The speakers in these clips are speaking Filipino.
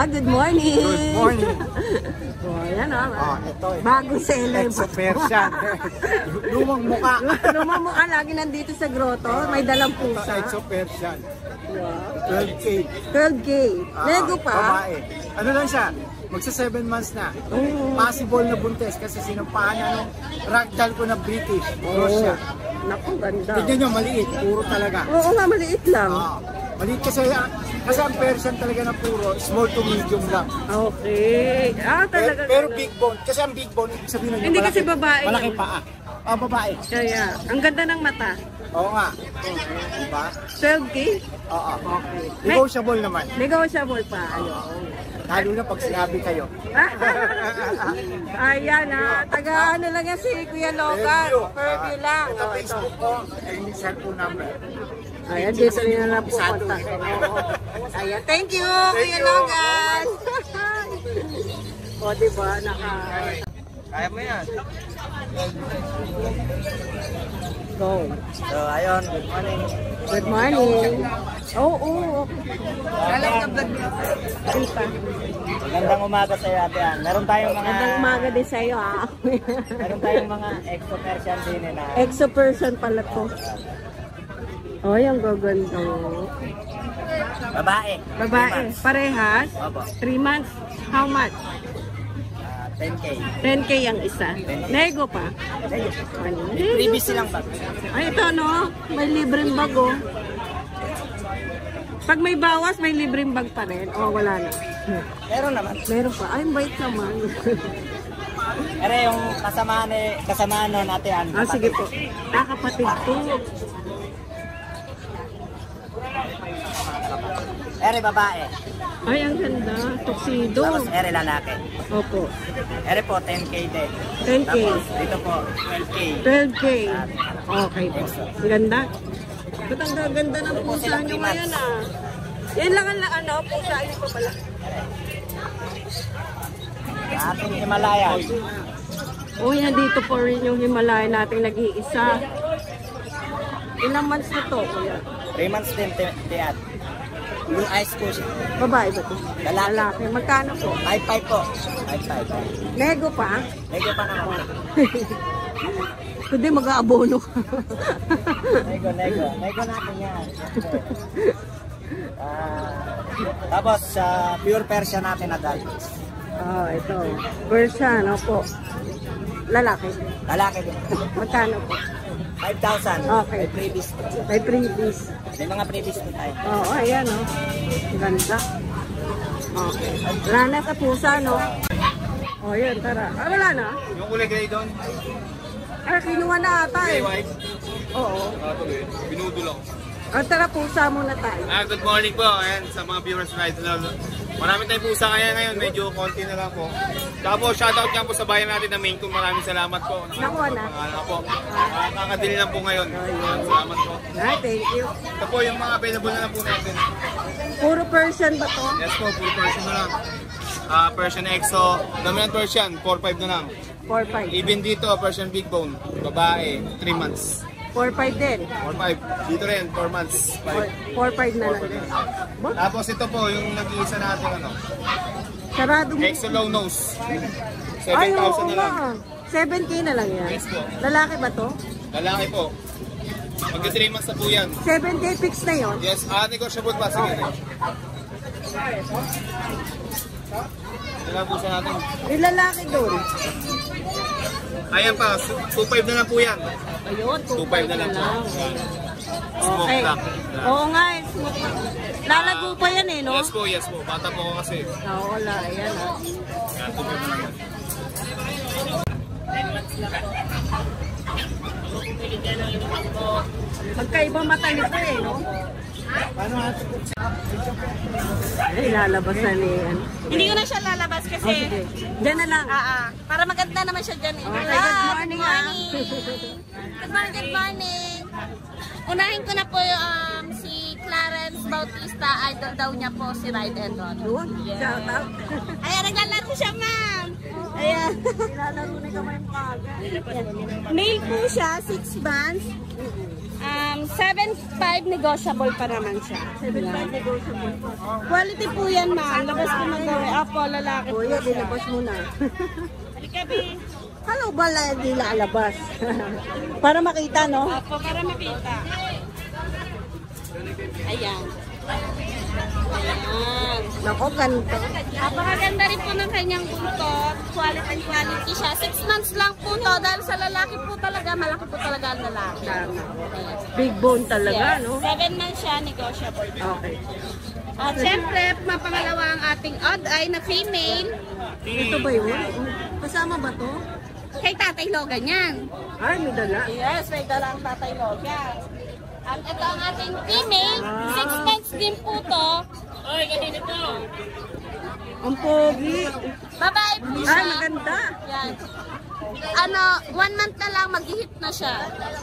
good morning. Good morning. Oh, yan ito. Bagong seller. Exo Persian. Lumang mukha. Lumang mukha lagi nandito sa grotto. May dalang pusa. Exo Persian. Wow. 12K. 12K. Lego pa? Babae. Ano lang siya? Magsa 7 months na. Possible na buntes kasi sinampahan niya nung ragdoll ko na British. Russia. Naku, ganda. Tignan nyo, maliit. Puro talaga. Oo nga, maliit lang. Maliit kasi ang Persian talaga na puro, small to medium lang. Okay. Talaga. Pero big bone. Kasi ang big bone, ibig sabihin hindi malaki, kasi babae. Malaki paa. Babae. Kaya, ang ganda ng mata. Oo nga. Diba? 12K? Oo. Okay. Negotiable naman. Negotiable pa. Lalo na pag sinabi kayo. Ayan taga ano lang yan si Kuya Logan. Fairview lang. Ito Facebook ko, and cellphone number. Ayan, dito rin na lang po kontak. Ayan, thank you Kuya Logan. O diba, Kaya mo yan. Go. So, ayun. Good morning. Good morning. Oo. Magandang umaga sa'yo, Ate Ann. Meron tayong mga... Magandang umaga din sa'yo, Meron tayong mga Exo Persian din na... Exo Persian pala to. Oh, yung gaganda. Babae. Babae. Parehas? Opo. 3 months. How much? 10K. 10K ang isa. Nego pa? Freebies silang bag. Ay, ito no? May libreng bag oh. Pag may bawas, may libreng bag pa rin. O, wala na. Meron naman. Meron pa. Ay, bait naman. Pero yung kasamaan nun, Ate Ann. Sige po. Kapatid ko. Ere babae. Ay, ang ganda. Tuxedo. Tapos ere lalaki. Opo. Ere po, 10K din. 10K. Tapos dito po, 12K. 12K. Okay po. Ang ganda. Ba't ang ganda ng pusa nyo ngayon Yan lang ang pusa nyo pa pala. Ating Himalaya. Yan dito po rin yung Himalaya nating nag-iisa. Ilang months na to? 3 months din, Tiat. Blue eyes po siya. Babae ba ito? Lalaki. Magkano po? 5'5 po. 5'5. Nego pa? Nego pa naman. Hindi mag-aabono ka. Nego natin yan. Tapos, pure Persian natin adult. Ito. Persian, opo. Lalaki? Lalaki din. Magkano po? 5,000. Okay. May freebies. May freebies. May mga freebies po tayo. Ayan Ganda. Okay. Wala na sa pusa, no? Yun, tara. Wala na? Yung kulay gray doon? Kinuha na ata white? Oo. Tuloy. Binudol ako. Tara, pusa muna tayo. Good morning po. Ayan, sa mga viewers na ito. Marami tayong pusa ngayon. Medyo konti na lang po. Tsaka po, shoutout nga po sa bayan natin na Maine Coon. Maraming salamat po. Nakuha na? Po. Kakadili lang po ngayon. Salamat po. Thank you. Ito po yung mga available na lang po natin. Puro Persian ba to? Yes po, puro Persian na lang. Persian Exo. Dominant Persian, 4-5 na lang. 4-5. Even dito, Persian Big Bone. Babae, 3 months. 4-5 din. 4-5. Dito rin, 4 months. 4-5 na lang din. Tapos ito po, yung nag-iisa natin Sarado mo. Exo Low Nose. 7,000 Ay, oo na lang. nga. 7K na lang yan. Yes po. Lalaki ba to? Lalaki po. Magka 3 months na po yan. 7K fix na yun? Yes, negotiable pa. Sige. Ilan po siya natin? Yung lalaki doon. Ayan pa, 2.5 na lang po yan. Ayun, 2.5 na lang po. Smoke Okay. black. Oo nga, smoke black. Lalago pa yan no? Yes po. Bata po ko kasi. Wala, ayan Yan, 2.5 na lang yan. Magkaiba mata nito no? Ay, lalabas na niyan. Hindi ko na siya lalabas kasi... Sige. Diyan na lang. Para maganda naman siya dyan. Okay, good morning. Good morning. Unahin ko na po si Clarence Bautista, idol daw niya po si Ride and Roll. Doon, shout out. Ayan, naglalaro siya, ma'am. Ayan. Nilalaro na kamay mo kaagad. Male po siya, 6 months. 7.5 negotiable pa naman siya. 7.5 negotiable. Quality po yan, ma'am. Labas ko magawa. Apo, lalaki po Kuya, siya. dinabas mo na. Halika, Bi. Ano ba di lalabas? Para makita, no? Apo, para makita. Ayan. Ayan. Nako, ganito. Napakaganda rin po ng kanyang buntot. Quality siya. 6 months lang po to. Dahil sa lalaki po talaga, malaki po talaga ang lalaki. Big bone talaga, Yes. no? 7 months siya, negotiable. Okay. At syempre, mapangalawa ang ating odd eye na female. Ito ba yun? Kasama ba to? Kay Tatay Logan yan. Ay, may dala. Yes, may dala ang Tatay Logan. At ito ang ating female. 6 months din po to. Oy, kanina to. Ang pogi. Babae po siya. Ay, maganda. Yan. 1 month na lang, mag-hit na siya.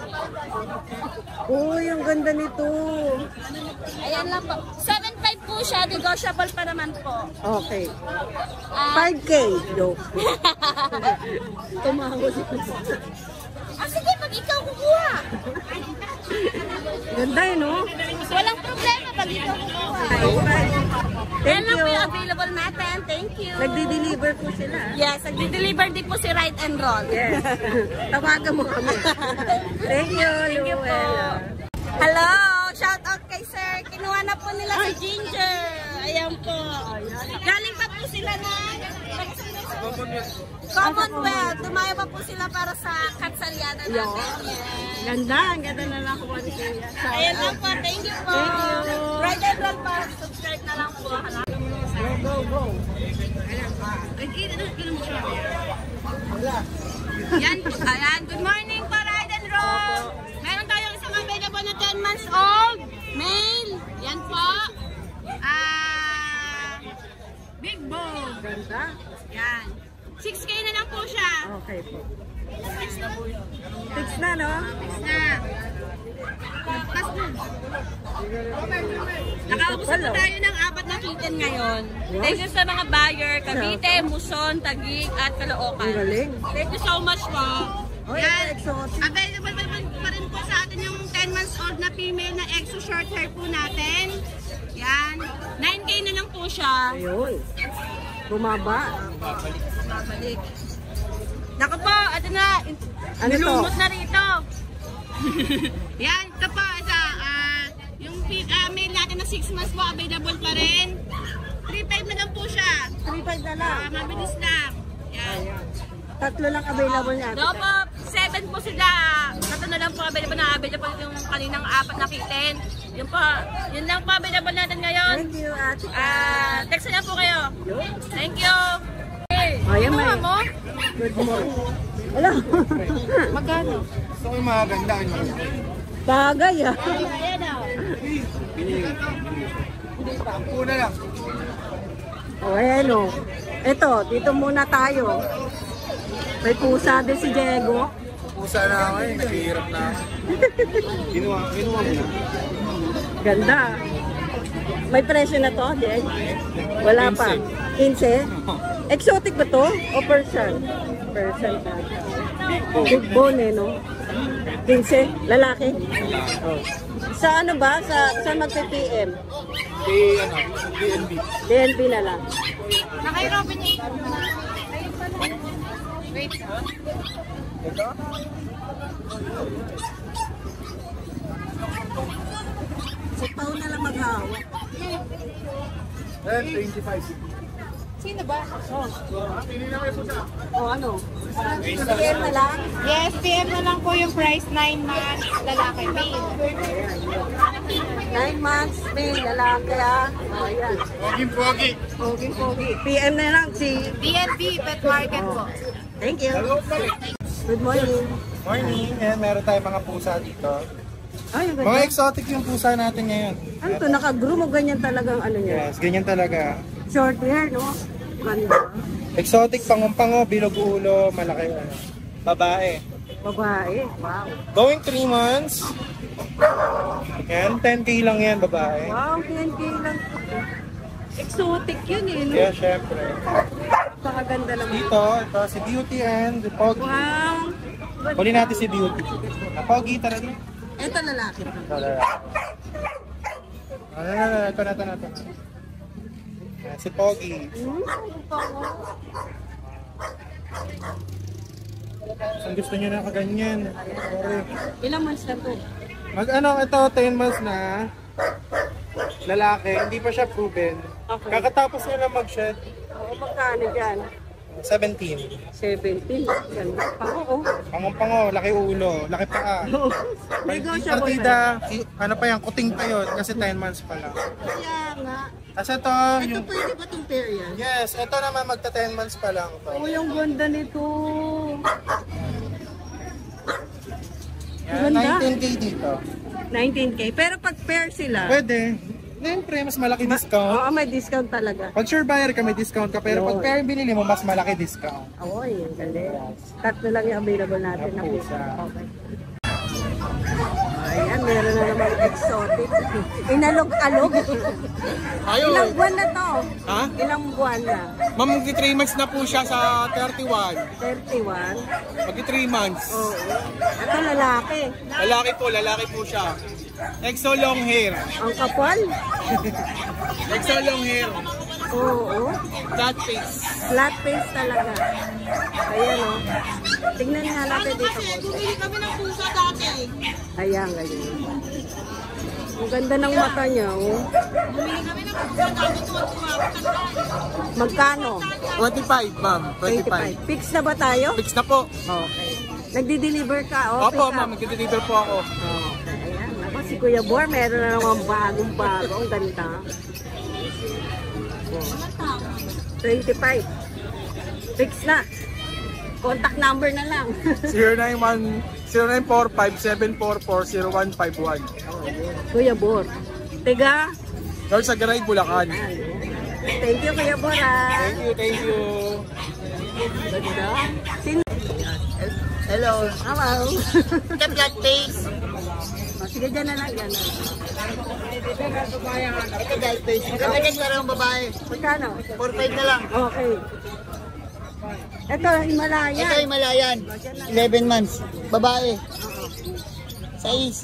Uy, ang ganda nito. Ayan lang po. 7.5 po siya, negotiable pa naman po. Okay. Ah, 5K. Joke. Tumawag. sige, pag ikaw kukuha. Ganda yun, no? Walang problema pag ikaw kukuha. Thank Yan lang you. po yung available natin. Thank you. Nagdi-deliver po sila. Yes, nagdi-deliver din po si Ride and Roll. Yes. Tawagan mo kami. Thank you, Thank you po. Luella. Hello! Shout out kay sir. Kinuha na po nila si Ginger. Ayan po. Galing pa po sila na Commonwealth. Tumayo pa po sila para sa katsaliana natin. Yes. Ganda. Ang ganda na nakuha ni Kuya. Ayan lang po. Thank you po. Thank you. Ride and Roll pa. Subscribe na lang po. Go, go. Yan po. Ayan. Good morning po, Ride and Roll. Meron tayong isang available na 10 months old. Male. Yan po. Big bone. Ganda. Yan. 6K na lang po siya. Okay po. Fix na po yun. Fix na, no? Fix na. Tapos dun. Nakaubos na po tayo ng 4 na kitten ngayon. Thank you sa mga buyer. Cavite, Muson, Taguig, at Ang Caloocan. galing. Thank you so much po. Oy, Yan. exotic. Available pa rin po sa atin yung 10 months old na female na exo short hair po natin. Yan. 9K na lang po siya. Ayun. Bumaba. Babalik. Naku po, ito na. Ano to? Nilumot na rito. Yan, ito po. Yung male natin na 6 months po, available pa rin. 3.5 na lang po siya. 3.5 na lang. Mabilis lang. Yan. Tatlo lang available niya. No po, 7 po sila. Ito na lang po available na. Available yung kaninang 4 na kitten. Yun po. Yun lang po available natin ngayon. Thank you, Ate. Text na po kayo. Thank you. Hey, Ayan, kinuha may- mo? Good morning. Hello. Magkano? Gusto ko yung mga ganda. Bagay, ah. Ayan o. Una lang. O, ayan, o. Ito, dito muna tayo. May pusa din si Diego. Pusa na ako eh. Naghihirap na ako. Kinuha mo na. Ganda. May presyo na to, Diego? Wala pa. 15? Exotic ba to? O Persian? Persian ka. Big bone eh, no? 15? Lalaki? Oh. Sa ano ba? Sa magpe-PM? DNB. DNP na lang. Naka-Robin eh. Wait. Ito? Si Pao na lang maghawak. Ayan, 25. Sino ba? O ano? PM na lang? Yes, PM na lang po yung price, 9 months, lalaki, male. 9 months, may lalaki ah. O, ayan. Pogi. Pogi. PM na lang si... DNB Pet Market po. Thank you. Good morning. Morning. Ayan, meron tayong mga pusa dito. Ay, ang Mga ganda. exotic yung pusa natin ngayon. Ano to? Naka-groom o ganyan talagang ano niya? Yes, ganyan talaga. Short hair, no? Ganda. Exotic, pangumpango, bilog ulo, malaki. Babae. Babae. Wow. Going 3 months. Yan, 10K lang yan, babae. Wow, 10K lang. Exotic yun eh, no? Yeah, syempre. Pakaganda naman. Dito, ito, si Beauty and Pogi. Wow. Huli natin si Beauty. Pogi, tara din. Ito lalaki. Ito na. Yan, si Pogi. Ang gusto niyo na kaganyan. Sorry. Ilang months na to? Ito, 10 months na. Lalaki, hindi pa siya proven. Okay. Kakatapos niya lang mag-shed. Oo, magkano dyan? 17. 17. Ganda pa. Oo. Pango-pango, laki ulo, laki paa. Negotiable Partida, ano pa yan, kuting pa yun kasi 10 months pa lang. Kaya nga. Kasi ito, Ito yung... pwede ba itong pair yan? Yes, ito naman magta 10 months pa lang. Oo, yung ganda nito. Yan, Ganda. 19K dito. 19K. Pero pag pair sila, Pwede. Siyempre, mas malaki discount. oo, may discount talaga. Pag sure buyer ka, may discount ka. Pero pag pair binili mo, mas malaki discount. Oo, yung galing. Tatlo lang yung available natin na pusa. Okay. Ayan, meron na naman exotic. Inalog-alog. Ilang buwan na to? Ha? Ilang buwan na? Ma'am, magti 3 months na po siya sa 31. 31? Magti 3 months. Oo. Ito lalaki. Lalaki po siya. Exo long hair. Ang kapal? Exo long hair. Oo. Flat face. Flat face talaga. Ayan o. Tignan nga natin dito. Bumili kami ng pusa dati. Ayan, ganyan. Ang ganda ng mata niya, oh. Bumili kami ng pusa dati. Magkano? 25, ma'am. 25. Fix na ba tayo? Fix na po. Okay. Nagdi-deliver ka, oh. Opo, pick up. ma'am. Magdi-deliver po ako. Okay, ayan. Ako, si Kuya Bor, meron na naman bagong-bago. Ang ganda. 25. Fix na. Contact number na lang. 0945-744-0151. Kuya Bor. Tiga. Lord sa Garay, Bulacan. Thank you, Kuya Bor. Thank you. Ganda. Sin Hello. Hello. The flat face. Sige, dyan na lang. Yan na. Ito flat face. Maganda din parang babae. Magkano? 4-5 na lang. Okay. Ito, Himalaya. Ito Himalayan. 11 months. Babae. Size.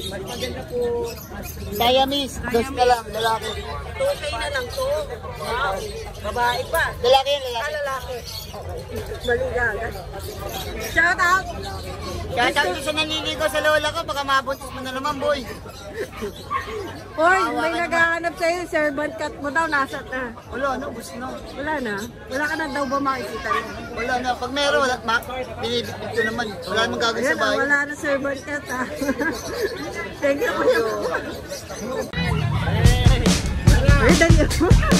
Siamese. Dos na lang. Lalaki. 2K na lang to. Wow. Babae pa. Lalaki yan, lalaki. Lalaki. Maligaga. Shout out. Kaya sabi sa nanliligaw sa lola ko, baka mabuntis mo na naman, boy. Hoy, may naghahanap sa'yo. Servant cat mo daw. Nasa na. Wala, ano, gusto na. Wala na. Wala ka na daw ba makikita niya? Wala na. Pag meron, wala. Binibigit ko naman. Wala namang gagawin Ayan, sa bahay. wala na servant cat ha. Thank you. Ay, dali.